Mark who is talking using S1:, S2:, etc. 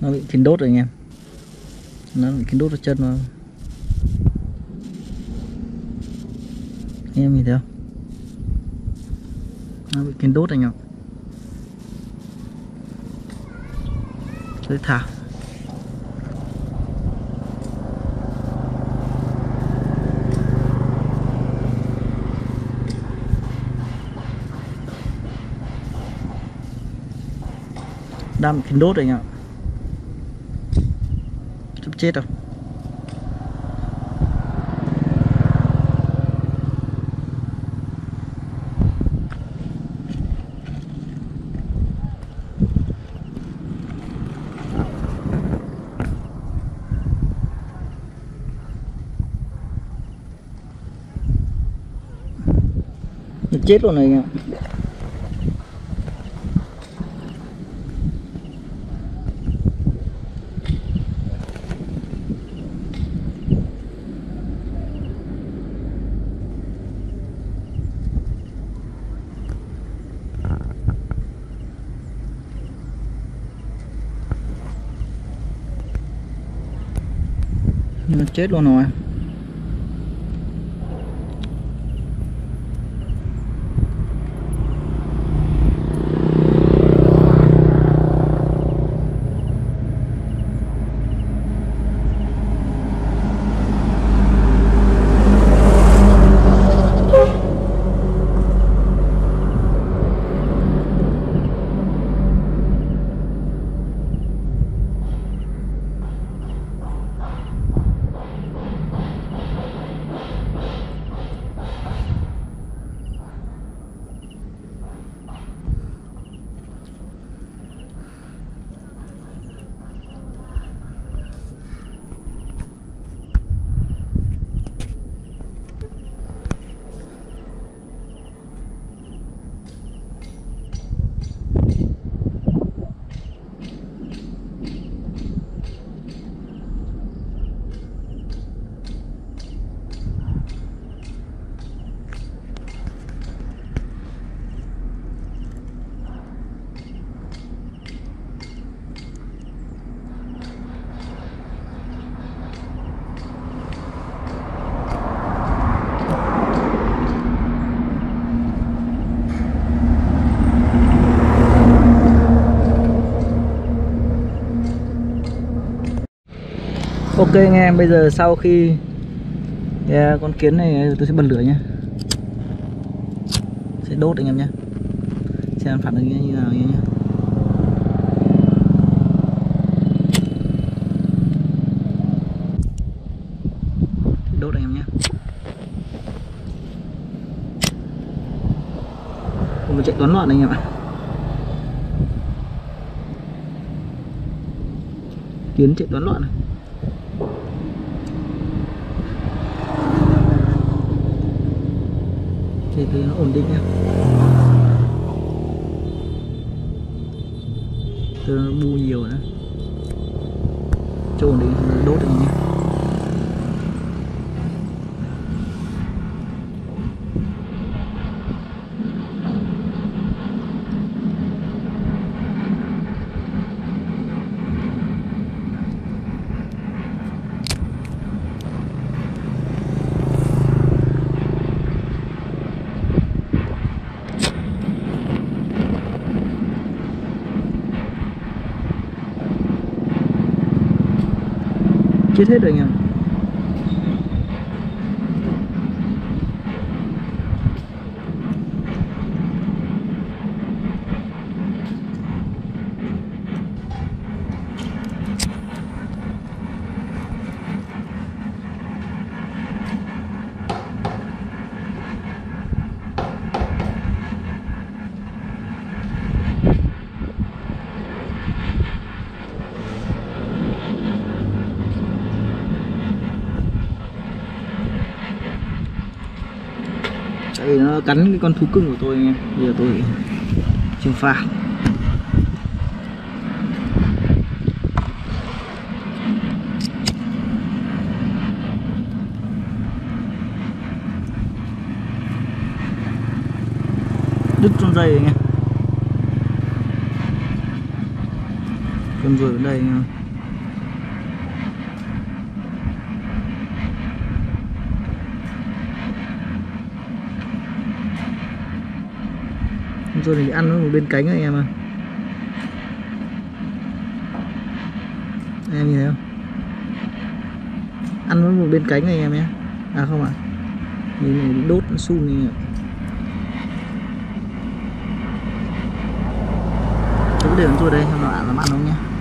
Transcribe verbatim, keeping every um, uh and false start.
S1: Nó bị kín đốt rồi anh em, nó bị kín đốt ở chân mà anh em nhìn thấy không, nó bị kín đốt anh em. Tôi thả đang bị kín đốt rồi anh em, sắp chết rồi. Chết luôn này anh ạ. Nó chết luôn rồi. Ok anh em, bây giờ sau khi yeah, con kiến này tôi sẽ bật lửa nhé, sẽ đốt anh em nhé, xem phản ứng như nào nhé. Đốt anh em nhé. Không chạy toán loạn anh em ạ. Kiến chạy toán loạn này. Thì từ nó ổn định nhá, từ nó bu nhiều nữa, cho ổn định đốt được nhé. Chết hết rồi anh em. Tại vì nó cắn cái con thú cưng của tôi anh em. Bây giờ tôi trừng phạt. Đứt con dây anh em. Con ruồi ở đây anh em. rùa này ăn với một bên cánh anh em ạ. Em nhìn thấy không? Ăn với một bên cánh anh em nhé. À không ạ. À. Nhìn này đốt sun này. Chú để con rùa đây xem nó ăn làm ăn không nhé.